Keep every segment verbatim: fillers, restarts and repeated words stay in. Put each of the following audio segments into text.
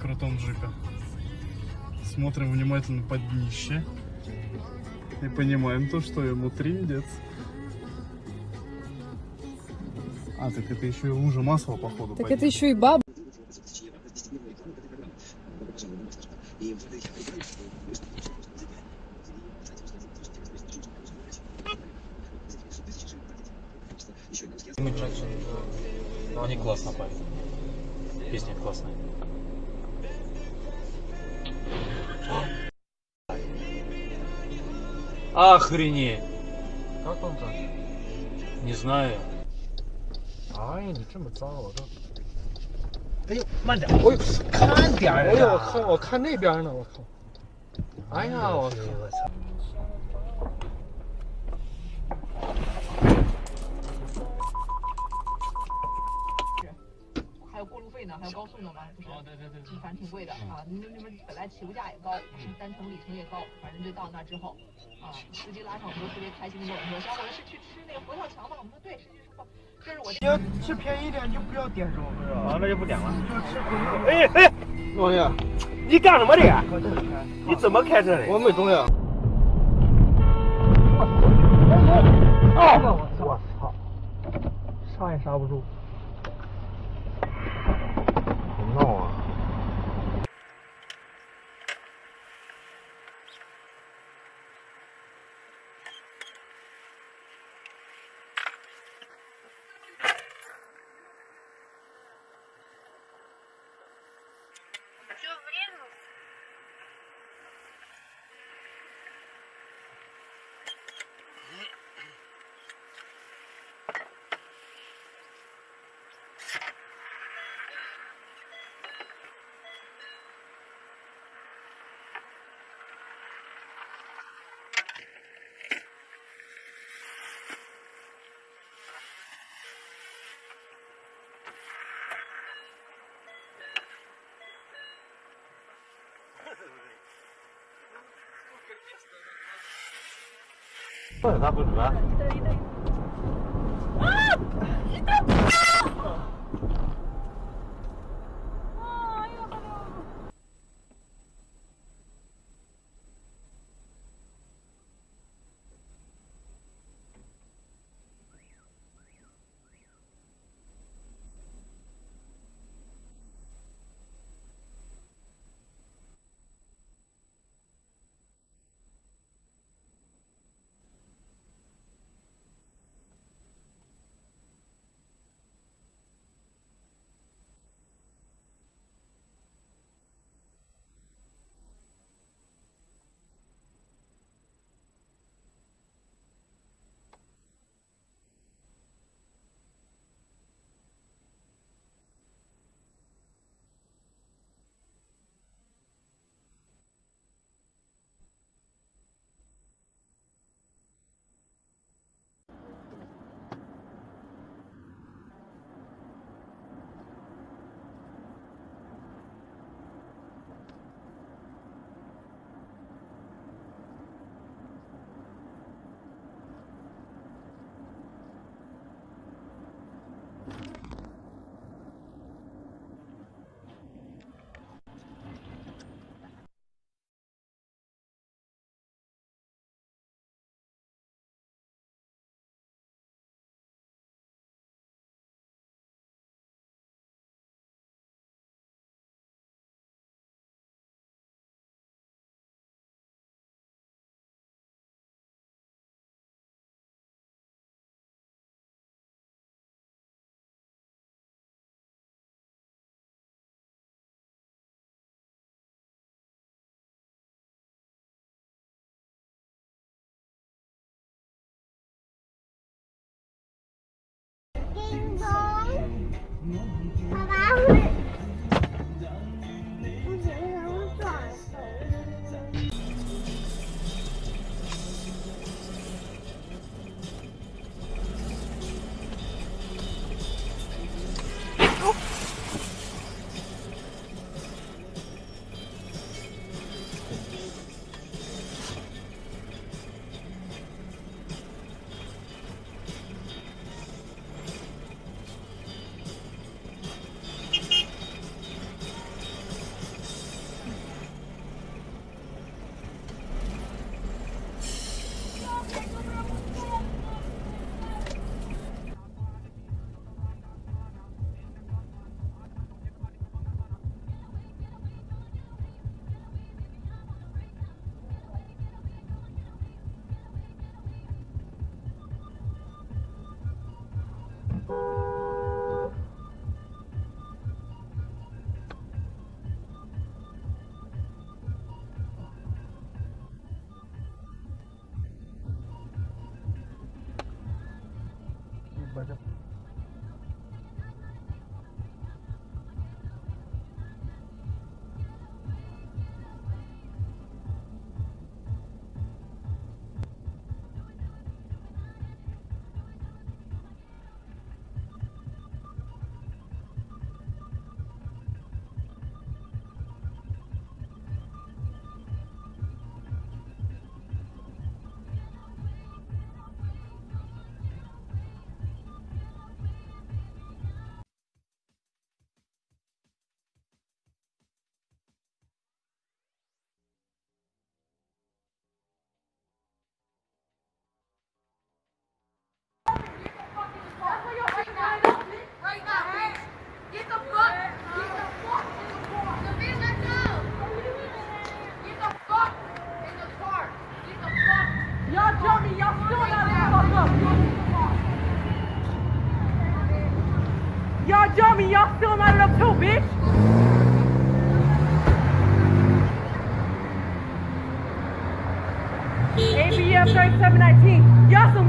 крутом джипе. Смотрим внимательно под днище. И понимаем то, что ему трындец. А, так это еще и лужа масла, походу. Так это еще и баба. Но они классно поют. Песня классная. Охренеть! Как он там? Не знаю. 哎，你这么脏，我都。哎呦，慢点！哎呦，看点儿！哎呦，我靠，我看那边呢，我靠！哎呀，我靠！我操！ 还有过路费呢，还有高速呢嘛，不是？ 哦，对对对， 反正挺贵的啊。你们你们本来起步价也高，单程里程也高，反正就到那之后，啊，司机拉上我们都特别开心的跟我们说，小伙子是去吃那个佛跳墙吗？我们说对，是去吃佛。这是我。 你要吃便宜一点，你就不要点肉，是吧？ 啊，那就不点了。 就吃回头。 哎哎， 王爷， 你干什么的呀？ 我这里开。 你怎么开车的？ 我没动呀。啊！我操！我操！刹也刹不住。别闹啊！ 这他不准。 爸爸会不行，能转头。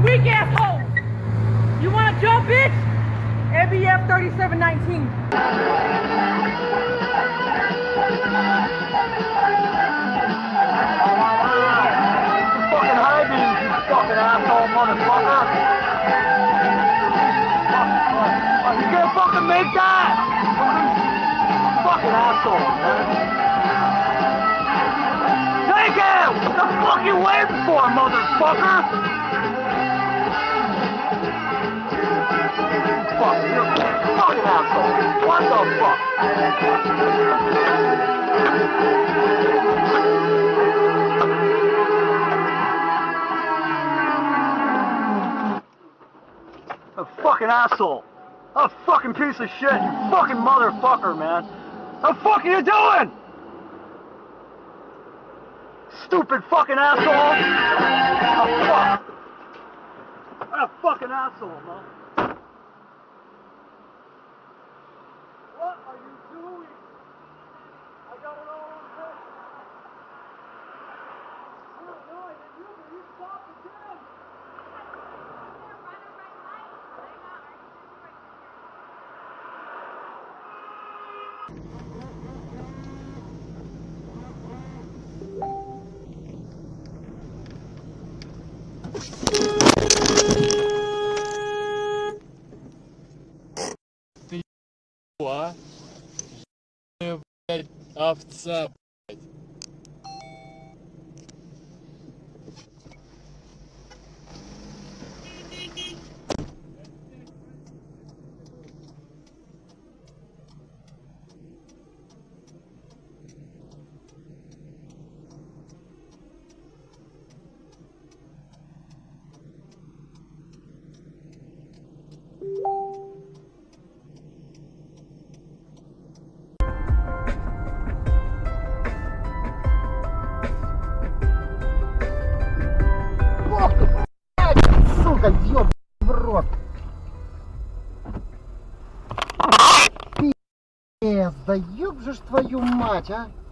weak assholes! You wanna jump, bitch? A B F thirty-seven nineteen. Fucking high beams, you fucking asshole motherfucker! You can't fucking make that! Fucking asshole, man. Take him! What the fuck you waiting for, motherfucker? Fuck, you're a fucking asshole. What the fuck? A fucking asshole. A fucking piece of shit, you fucking motherfucker, man. What the fuck are you doing? Stupid fucking asshole. Oh, fuck. What a fucking asshole, man. What are you doing? I got it all on tape. No, no, I didn't. You, you stopped again. А? Блядь, овца, блядь. Сука, ёб в рот. Пиздец, да ёб же ж твою мать, а.